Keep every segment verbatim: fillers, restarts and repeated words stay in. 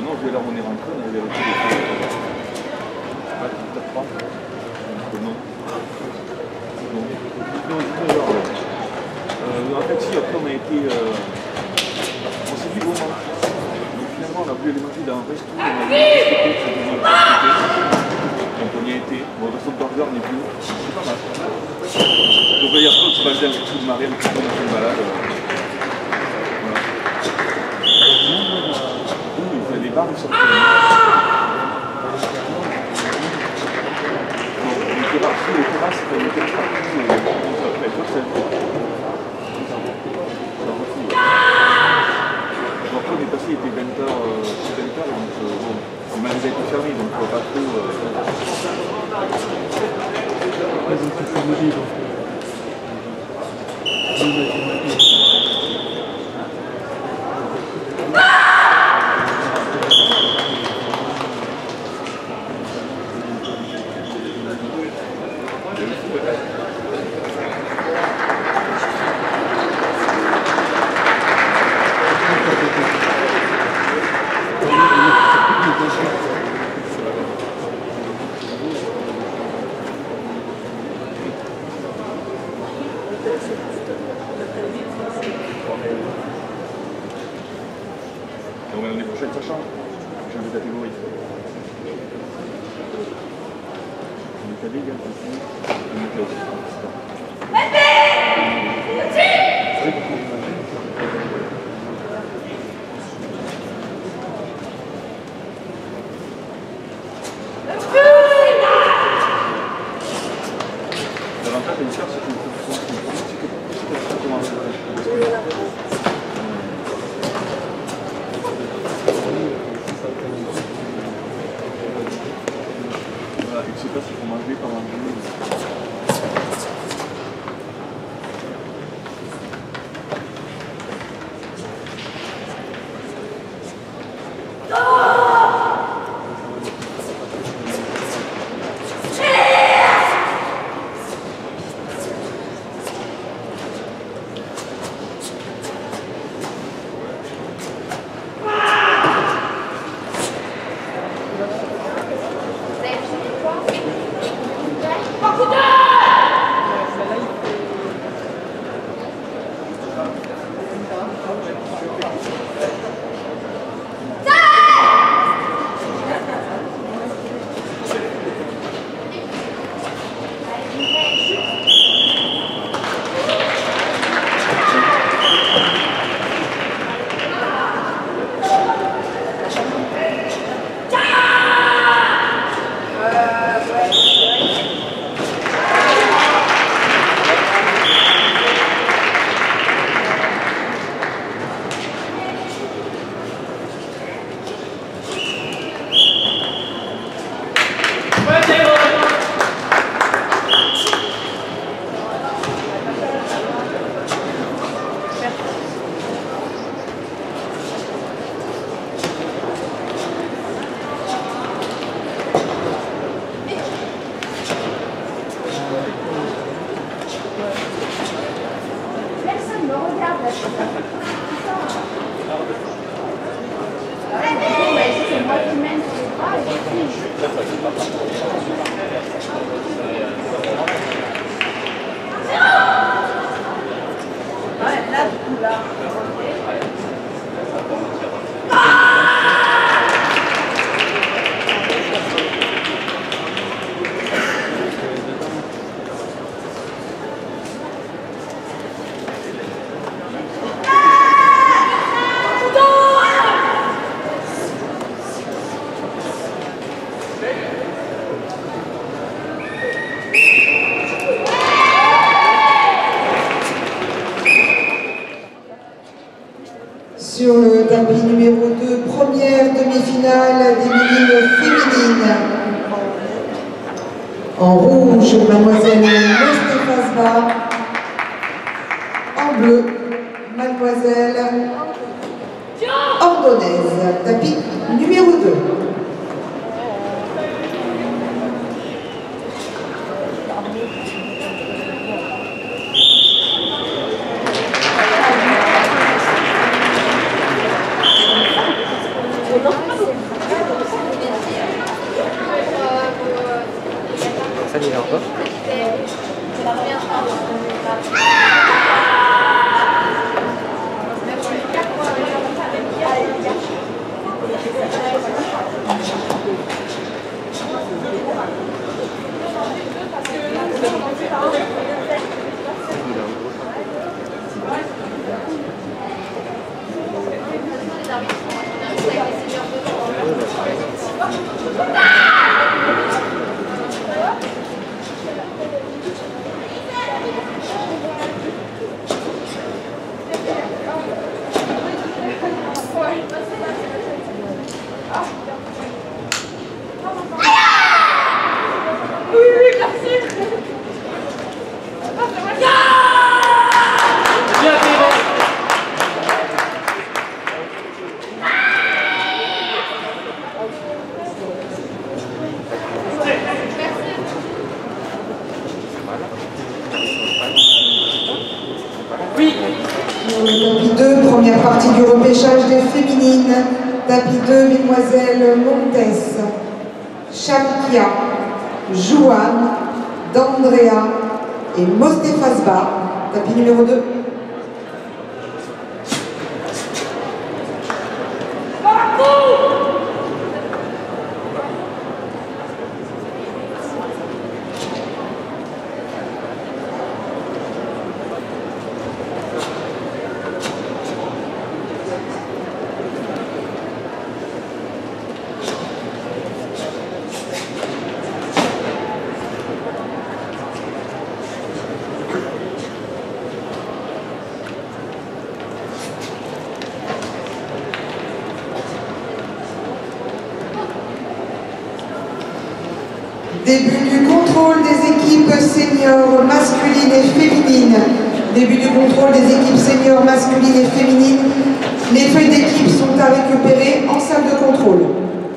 non, je vais là où on est rentré, on avait vérifié les choses. Ah, peut-être pas. Donc, non. Non, non, dix-neuf heures. Euh, en fait, si, après, on a été. Euh, on s'est dit vraiment. Donc, finalement, on a voulu aller manger dans un resto. On a vu que c'était donc, on y a été. Bon, le resto de burger n'est plus. C'est pas mal. Donc, là, après, on s'est basé un petit peu de marée, un petit peu, on a fait une balade. Voilà. Oui, il y a des bars, ils sont. Les terrasses, les terrasses, c'est une terrasse partout, on s'appelle comme ça. Donc on est passé, il était vingt heures, vingt heures, donc bon, le magasin était fermé, donc on ne pas trop... Ouais, donc c'est samedi, donc... Donc l'année prochaine ça change, change de catégorie. On est allé, gars, ici, on est là. L'avantage d'une carte, c'est que ça commence à voilà, je ne sais pas s'il faut manger pendant deux minutes. Sur le tapis numéro deux, première demi-finale des Minimes féminines. En rouge, mademoiselle Mostefasba. En bleu, mademoiselle Ordonnaise. Tapis numéro deux. Non, Ça n'y est pas. Tapis deux, première partie du repêchage des féminines. Tapis deux, Mesdemoiselles Montes, Shamkia, Jouane, D'Andrea et Mostefasba. Tapis numéro deux. Début du contrôle des équipes seniors masculines et féminines. Début du contrôle des équipes seniors masculines et féminines. Les feuilles d'équipe sont à récupérer en salle de contrôle.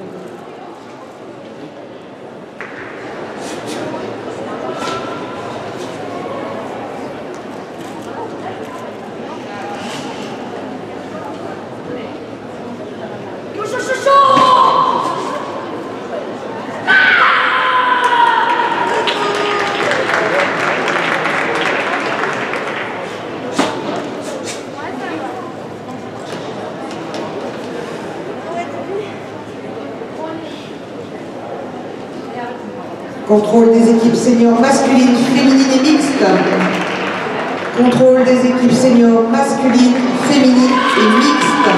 Contrôle des équipes seniors masculines, féminines et mixtes. Contrôle des équipes seniors masculines, féminines et mixtes.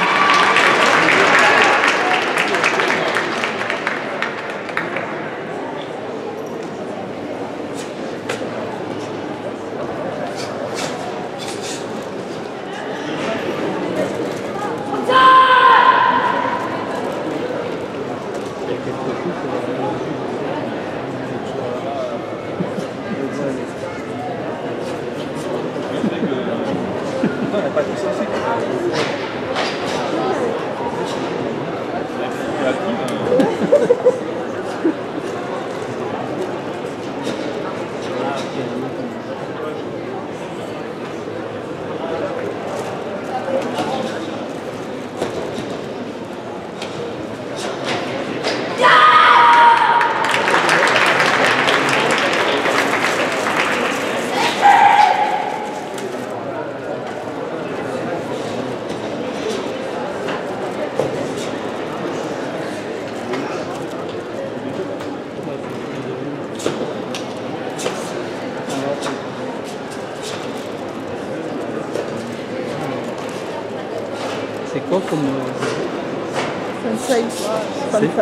C'est quoi comme... Sensei. Sensei.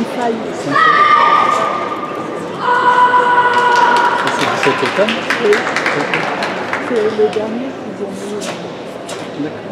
C'est du cet automne? Oui. C'est le dernier qu'ils ont mis. D'accord.